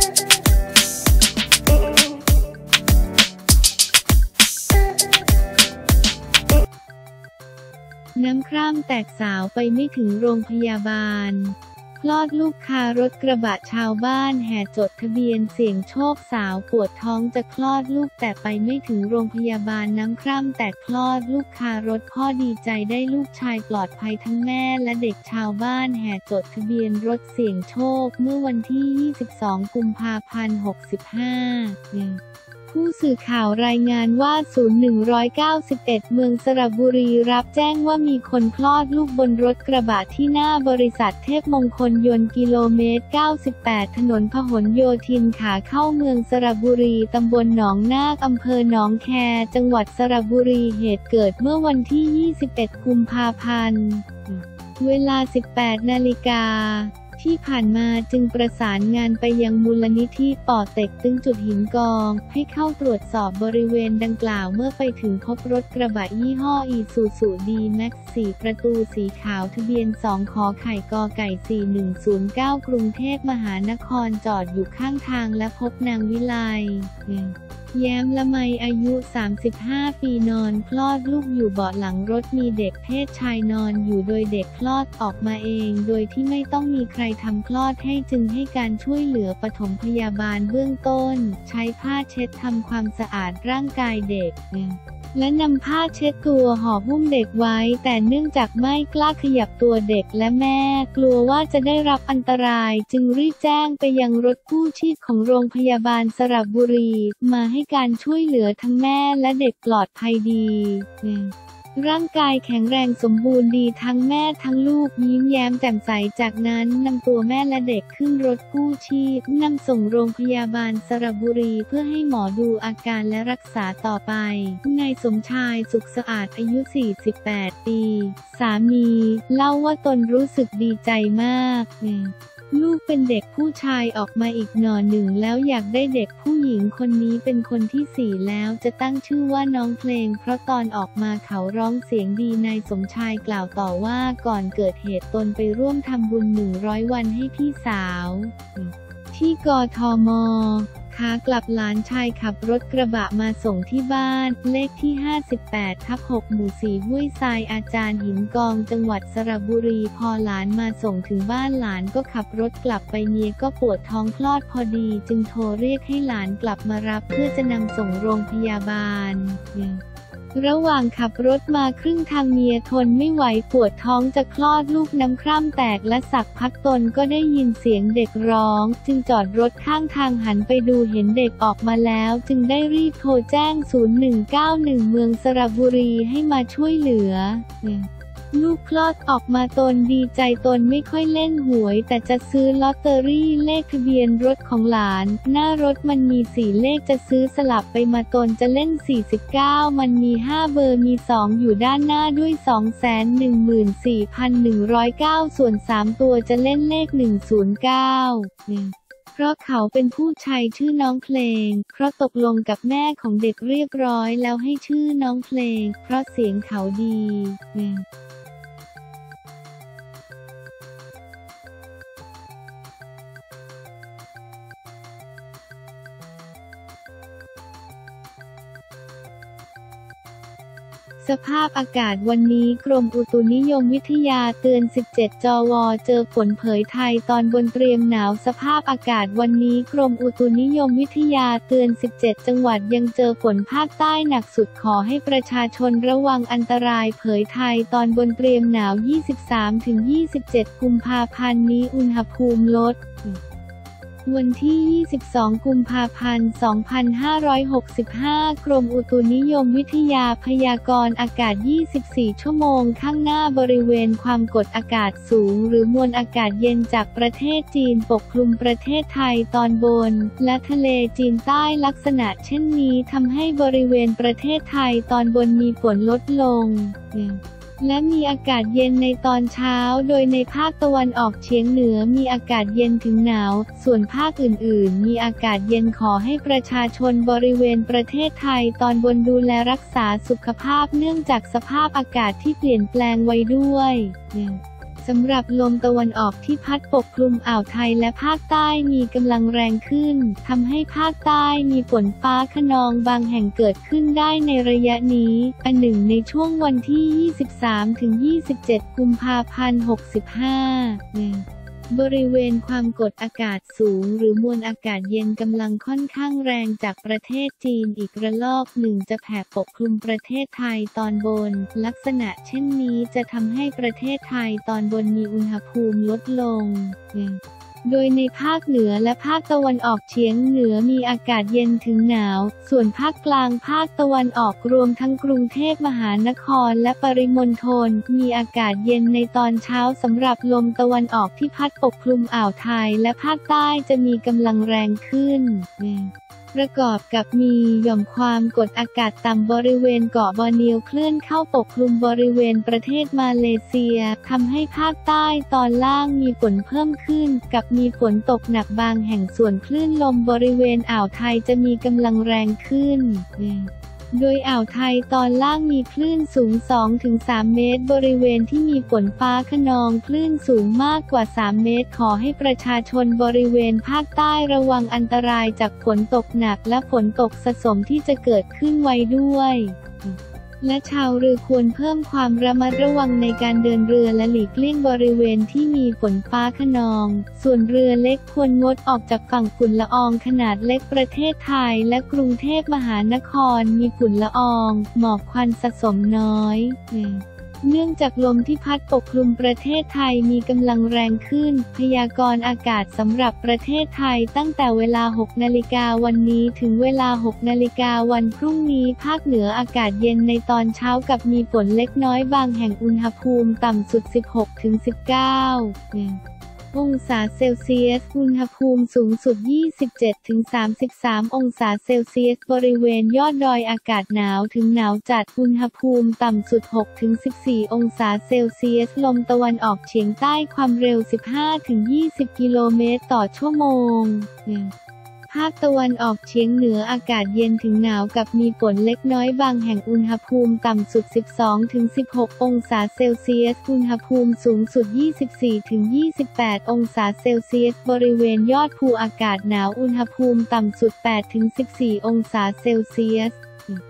น้ำคร่ำแตกสาวไปไม่ถึงโรงพยาบาลคลอดลูกคารถกระบะชาวบ้านแห่จดทะเบียนเสี่ยงโชคสาวปวดท้องจะคลอดลูกแต่ไปไม่ถึงโรงพยาบาลน้ำคร่ำแตกคลอดลูกคารถพ่อดีใจได้ลูกชายปลอดภัยทั้งแม่และเด็กชาวบ้านแห่จดทะเบียนรถเสี่ยงโชคเมื่อวันที่ 22 กุมภาพันธ์ 65ผู้สื่อข่าวรายงานว่า0191เมืองสระบุรีรับแจ้งว่ามีคนคลอดลูกบนรถกระบะที่หน้าบริษัทเทพมงคลยนต์กิโลเมตร 98 ถนนพหลโยธินขาเข้าเมืองสระบุรีตำบลหนองนาคอำเภอหนองแคจังหวัดสระบุรีเหตุเกิดเมื่อวันที่ 21 กุมภาพันธ์ เวลา 18 นาฬิกาที่ผ่านมาจึงประสานงานไปยังมูลนิธิป่อเต็กตึงจุดหินกองให้เข้าตรวจสอบบริเวณดังกล่าวเมื่อไปถึงพบรถกระบะยี่ห้ออีซูซูดีแม็กซ์4ประตูสีขาวทะเบียน2ขอไข่กไก่ 4109 กรุงเทพมหานครจอดอยู่ข้างทางและพบนางวิไลแย้มละไมอายุ 35 ปีนอนคลอดลูกอยู่เบาะหลังรถมีเด็กเพศชายนอนอยู่โดยเด็กคลอดออกมาเองโดยที่ไม่ต้องมีใครทำคลอดให้จึงให้การช่วยเหลือปฐมพยาบาลเบื้องต้นใช้ผ้าเช็ดทำความสะอาดร่างกายเด็กและนำผ้าเช็ดตัวห่อหุ้มเด็กไว้แต่เนื่องจากไม่กล้าขยับตัวเด็กและแม่กลัวว่าจะได้รับอันตรายจึงรีบแจ้งไปยังรถกู้ชีพของโรงพยาบาลสระบุรีมาให้การช่วยเหลือทั้งแม่และเด็กปลอดภัยดีร่างกายแข็งแรงสมบูรณ์ดีทั้งแม่ทั้งลูกยิ้มแย้มแจ่มใสจากนั้นนำตัวแม่และเด็กขึ้นรถกู้ชีพนำส่งโรงพยาบาลสระบุรีเพื่อให้หมอดูอาการและรักษาต่อไปนายสมชายสุขสะอาดอายุ 48 ปีสามีเล่าว่าตนรู้สึกดีใจมากลูกเป็นเด็กผู้ชายออกมาอีกหน่อหนึ่งแล้วอยากได้เด็กผู้หญิงคนนี้เป็นคนที่4แล้วจะตั้งชื่อว่าน้องเพลงเพราะตอนออกมาเขาร้องเสียงดีนายสมชายกล่าวต่อว่าก่อนเกิดเหตุตนไปร่วมทำบุญ100 วันให้พี่สาวที่กทม.ขากลับหลานชายขับรถกระบะมาส่งที่บ้านเลขที่ 58/6 หมู่ 4 ห้วยทรายอาจารย์หินกองจังหวัดสระบุรีพอหลานมาส่งถึงบ้านหลานก็ขับรถกลับไปเมียก็ปวดท้องคลอดพอดีจึงโทรเรียกให้หลานกลับมารับเพื่อจะนำส่งโรงพยาบาลระหว่างขับรถมาครึ่งทางเมียทนไม่ไหวปวดท้องจะคลอดลูกน้ำคร่ำแตกและสักพักตนก็ได้ยินเสียงเด็กร้องจึงจอดรถข้างทางหันไปดูเห็นเด็กออกมาแล้วจึงได้รีบโทรแจ้ง0191เมืองสระบุรีให้มาช่วยเหลือลูกคลอดออกมาตนดีใจตนไม่ค่อยเล่นหวยแต่จะซื้อลอตเตอรี่เลขทะเบียนรถของหลานหน้ารถมันมี4เลขจะซื้อสลับไปมาตนจะเล่น49มันมี5เบอร์มี2อยู่ด้านหน้าด้วย 214,109 ส่วน3ตัวจะเล่นเลข109เพราะเขาเป็นผู้ชายชื่อน้องเพลงเพราะตกลงกับแม่ของเด็กเรียบร้อยแล้วให้ชื่อน้องเพลงเพราะเสียงเขาดีสภาพอากาศวันนี้กรมอุตุนิยมวิทยาเตือน17 จว.เจอฝนเผยไทยตอนบนเตรียมหนาวสภาพอากาศวันนี้กรมอุตุนิยมวิทยาเตือน17 จังหวัดยังเจอฝนภาคใต้หนักสุดขอให้ประชาชนระวังอันตรายเผยไทยตอนบนเตรียมหนาว 23-27 กุมภาพันธ์นี้อุณหภูมิลดวันที่ 22 กุมภาพันธ์ 2565 กรมอุตุนิยมวิทยาพยากรณ์อากาศ 24 ชั่วโมงข้างหน้าบริเวณความกดอากาศสูงหรือมวลอากาศเย็นจากประเทศจีนปกคลุมประเทศไทยตอนบนและทะเลจีนใต้ลักษณะเช่นนี้ทำให้บริเวณประเทศไทยตอนบนมีฝนลดลงและมีอากาศเย็นในตอนเช้าโดยในภาคตะวันออกเฉียงเหนือมีอากาศเย็นถึงหนาวส่วนภาคอื่นๆมีอากาศเย็นขอให้ประชาชนบริเวณประเทศไทยตอนบนดูแลรักษาสุขภาพเนื่องจากสภาพอากาศที่เปลี่ยนแปลงไว้ด้วยสสำหรับลมตะวันออกที่พัดปกคลุมอ่าวไทยและภาคใต้มีกำลังแรงขึ้นทำให้ภาคใต้มีฝนฟ้าคะนองบางแห่งเกิดขึ้นได้ในระยะนี้อันหนึ่งในช่วงวันที่ 23-27 กุมภาพันธ์ 65บริเวณความกดอากาศสูงหรือมวลอากาศเย็นกำลังค่อนข้างแรงจากประเทศจีนอีกระลอกหนึ่งจะแผ่ปกคลุมประเทศไทยตอนบนลักษณะเช่นนี้จะทำให้ประเทศไทยตอนบนมีอุณหภูมิลดลงโดยในภาคเหนือและภาคตะวันออกเฉียงเหนือมีอากาศเย็นถึงหนาวส่วนภาคกลางภาคตะวันออกรวมทั้งกรุงเทพมหานครและปริมณฑลมีอากาศเย็นในตอนเช้าสำหรับลมตะวันออกที่พัดปกคลุมอ่าวไทยและภาคใต้จะมีกำลังแรงขึ้นประกอบกับมีหย่อมความกดอากาศต่ำบริเวณเกาะบอร์เนียวเคลื่อนเข้าปกคลุมบริเวณประเทศมาเลเซียทำให้ภาคใต้ตอนล่างมีฝนเพิ่มขึ้นกับมีฝนตกหนักบางแห่งส่วนคลื่นลมบริเวณอ่าวไทยจะมีกำลังแรงขึ้นโดยอ่าวไทยตอนล่างมีคลื่นสูง 2-3 เมตรบริเวณที่มีฝนฟ้าคะนองคลื่นสูงมากกว่า 3 เมตรขอให้ประชาชนบริเวณภาคใต้ระวังอันตรายจากฝนตกหนักและฝนตกสะสมที่จะเกิดขึ้นไว้ด้วยและชาวเรือควรเพิ่มความระมัดระวังในการเดินเรือและหลีกเลี่ยงบริเวณที่มีฝนฟ้าคะนองส่วนเรือเล็กควรงดออกจากฝั่งฝุ่นละอองขนาดเล็กประเทศไทยและกรุงเทพมหานครมีฝุ่นละอองหมอกควันสะสมน้อยเนื่องจากลมที่พัดปกคลุมประเทศไทยมีกำลังแรงขึ้นพยากรณ์อากาศสำหรับประเทศไทยตั้งแต่เวลา 6 นาฬิกาวันนี้ถึงเวลา 6 นาฬิกาวันพรุ่งนี้ภาคเหนืออากาศเย็นในตอนเช้ากับมีฝนเล็กน้อยบางแห่งอุณหภูมิต่ำสุด 16-19 องศาเซลเซียสอุณหภูมิสูงสุด 27-33 องศาเซลเซียสบริเวณยอดดอยอากาศหนาวถึงหนาวจัดอุณหภูมิต่ำสุด 6-14 องศาเซลเซียสลมตะวันออกเฉียงใต้ความเร็ว 15-20 กิโลเมตรต่อชั่วโมงภาคตะวันออกเฉียงเหนืออากาศเย็นถึงหนาวกับมีฝนเล็กน้อยบางแห่งอุณหภูมิต่ำสุด 12-16 องศาเซลเซียสอุณหภูมิสูงสุด 24-28 องศาเซลเซียสบริเวณยอดภูอากาศหนาวอุณหภูมิต่ำสุด 8-14 องศาเซลเซียส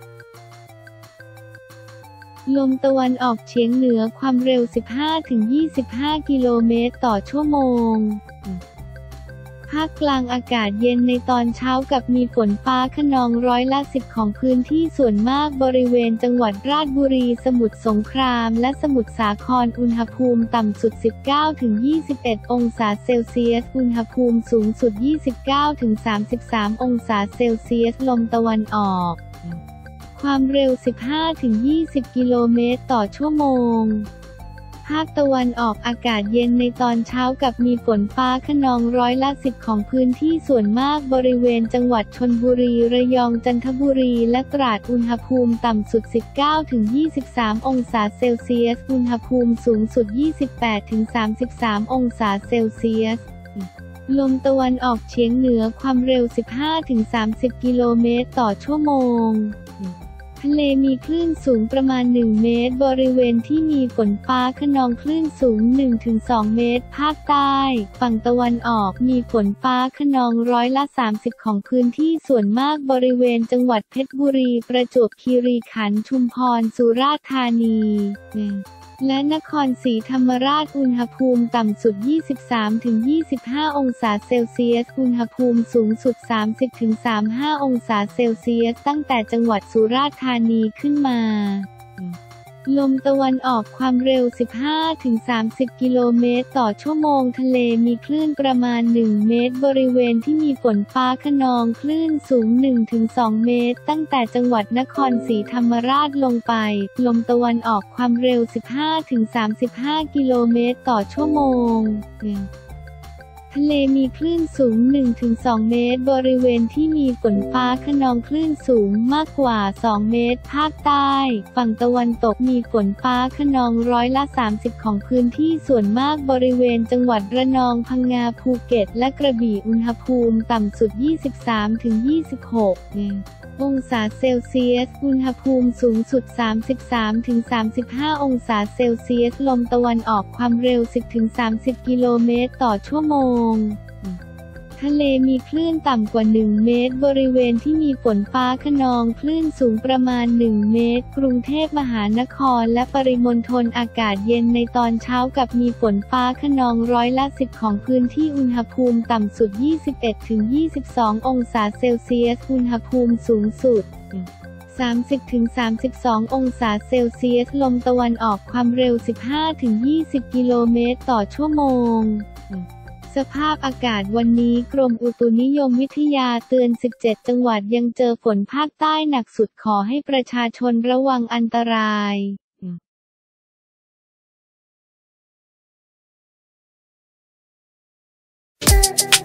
ลมตะวันออกเฉียงเหนือความเร็ว 15-25 กิโลเมตรต่อชั่วโมงภาคกลางอากาศเย็นในตอนเช้ากับมีฝนฟ้าคะนอง10%ของพื้นที่ส่วนมากบริเวณจังหวัดราชบุรีสมุทรสงครามและสมุทรสาครอุณหภูมิต่ำสุด 19-21 องศาเซลเซียสอุณหภูมิสูงสุด 29-33 องศาเซลเซียสลมตะวันออกความเร็ว 15-20 กิโลเมตรต่อชั่วโมงภาคตะวันออกอากาศเย็นในตอนเช้ากับมีฝนฟ้าคะนอง10%ของพื้นที่ส่วนมากบริเวณจังหวัดชลบุรีระยองจันทบุรีและตราดอุณหภูมิต่ำสุด 19-23 องศาเซลเซียสอุณหภูมิสูงสุด 28-33 องศาเซลเซียสลมตะวันออกเฉียงเหนือความเร็ว 15-30 กิโลเมตรต่อชั่วโมงทะเลมีคลื่นสูงประมาณ 1 เมตรบริเวณที่มีฝนฟ้าคะนองคลื่นสูง 1-2 เมตรภาคใต้ฝั่งตะวันออกมีฝนฟ้าคะนอง30%ของพื้นที่ส่วนมากบริเวณจังหวัดเพชรบุรีประจวบคีรีขันธ์ชุมพรสุราษฎร์ธานีและนครศรีธรรมราชอุณหภูมิต่ำสุด 23-25 องศาเซลเซียสอุณหภูมิสูงสุด 30-35 องศาเซลเซียสตั้งแต่จังหวัดสุราษฎร์ธานีขึ้นมาลมตะวันออกความเร็ว 15-30 กิโลเมตรต่อชั่วโมงทะเลมีคลื่นประมาณ 1 เมตรบริเวณที่มีฝนฟ้าคะนองคลื่นสูง 1-2 เมตรตั้งแต่จังหวัดนครศรีธรรมราชลงไปลมตะวันออกความเร็ว 15-35 กิโลเมตรต่อชั่วโมงทะเลมีคลื่นสูง 1-2 เมตรบริเวณที่มีฝนฟ้าคะนองคลื่นสูงมากกว่า 2 เมตรภาคใต้ฝั่งตะวันตกมีฝนฟ้าคะนอง30%ของพื้นที่ส่วนมากบริเวณจังหวัดระนองพังงาภูเก็ตและกระบี่อุณหภูมิต่ำสุด 23-26 องศาเซลเซียสอุณหภูมิสูงสุด 33-35 องศาเซลเซียสลมตะวันออกความเร็ว 10-30 กิโลเมตรต่อชั่วโมงทะเลมีคลื่นต่ำกว่า 1 เมตรบริเวณที่มีฝนฟ้าคะนองคลื่นสูงประมาณ 1 เมตรกรุงเทพมหานครและปริมณฑลอากาศเย็นในตอนเช้ากับมีฝนฟ้าคะนอง10%ของพื้นที่อุณหภูมิต่ำสุด 21-22 องศาเซลเซียสอุณหภูมิสูงสุด 30-32 องศาเซลเซียสลมตะวันออกความเร็ว 15-20 กิโลเมตรต่อชั่วโมงสภาพอากาศวันนี้กรมอุตุนิยมวิทยาเตือน 17 จังหวัดยังเจอฝนภาคใต้หนักสุดขอให้ประชาชนระวังอันตราย